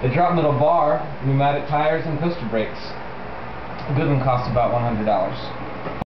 A drop middle bar, pneumatic tires, and coaster brakes. A good one costs about $100.